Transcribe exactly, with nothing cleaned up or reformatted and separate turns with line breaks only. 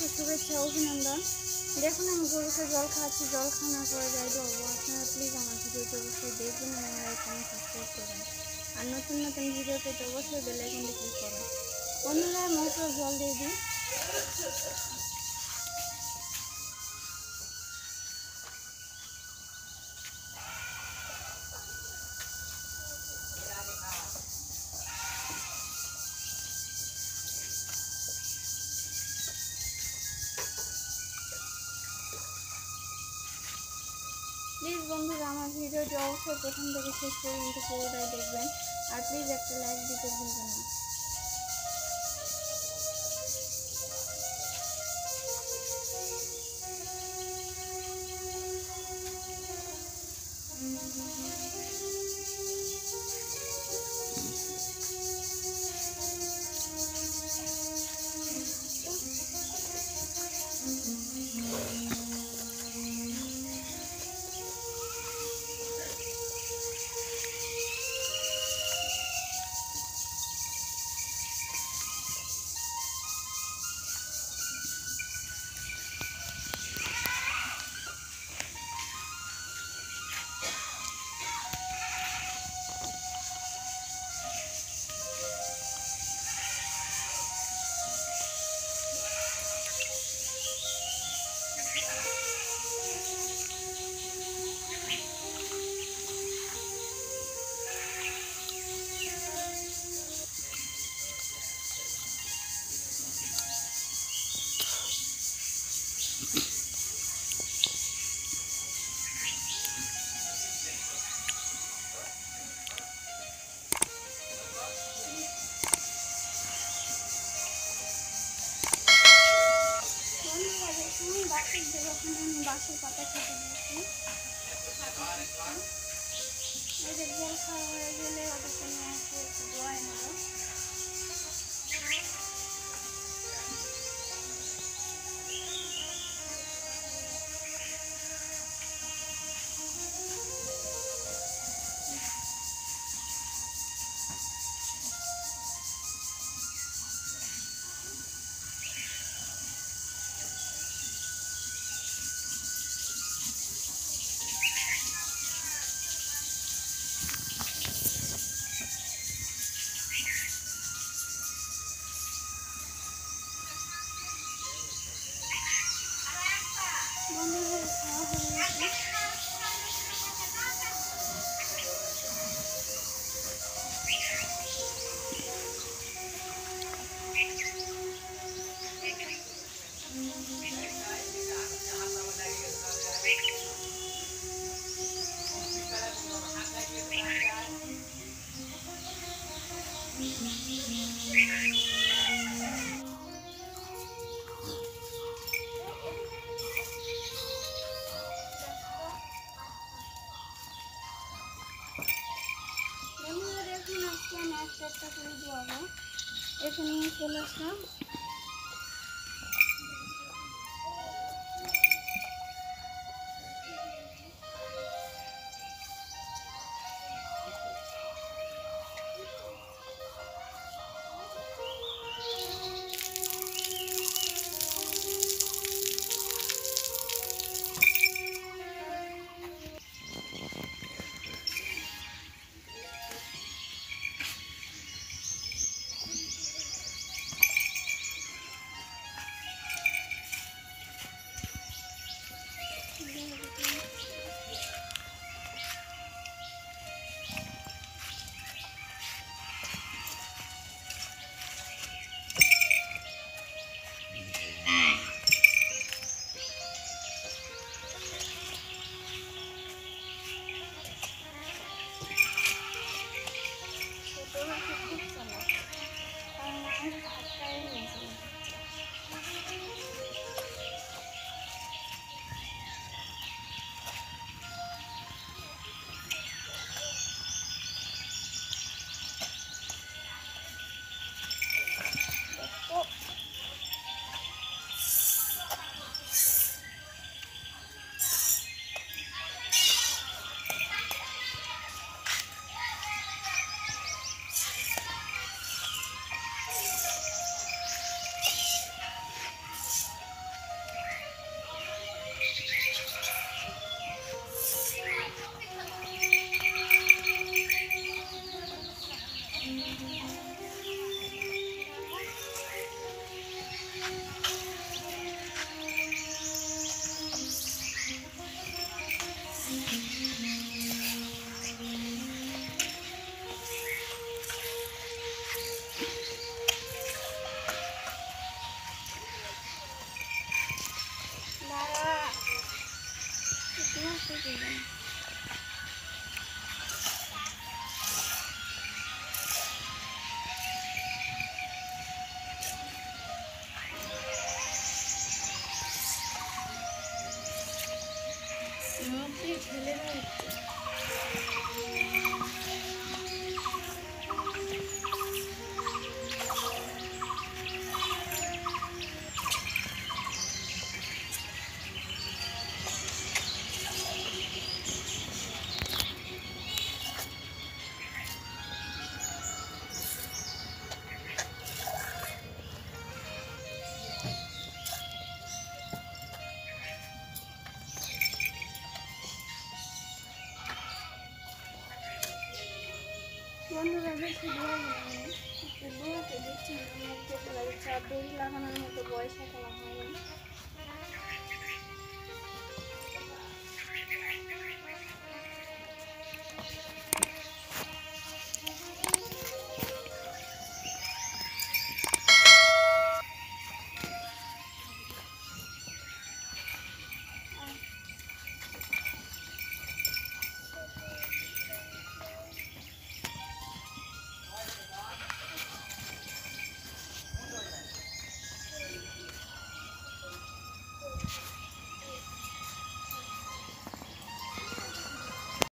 শুভেচ্ছা অভিনন্দন। দেখুন আমি গরুকে জল খাওয়াচ্ছি, জল খাওয়ানোর পরে যাই দেবো। আপনারা প্লিজ আমার ভিডিওটি অবশ্যই দেখবেন এবং লাইক কমেন্ট সাবস্ক্রাইব করবেন। আর নতুন নতুন ভিডিও পেতে অবশ্যই বেল আইকনটি ক্লিক করুন। বন্ধুরা মোটর জল দিয়ে দিই। প্লিজ বন্ধুরা আমার ভিডিওটি অবশ্যই প্রথম থেকে শেষ পর্যন্ত পুরোটাই দেখবেন। আর প্লিজ একটা লাইক দিতে ভুলবেন না। বাঁশের পাতা খেতে দিয়েছি। ওদের জল খাওয়া হয়ে গেলে ওদেরকে নিয়ে আসে একটু দোয়াই নেব। বন্ধুদের খাওয়া হয়ে গেছে। একটা একটা করে ধোয়াবো। এখানে চলে আসলাম। আসে কি জানি। মুখ দিয়ে ঠেলে দেওয়া হচ্ছে। বন্ধুরা বেশি দূরে দেখছি মুখ দিয়ে ঠেলা দিচ্ছে, আর দড়ি লাগানোর মতো বয়স এখনো হয়নি।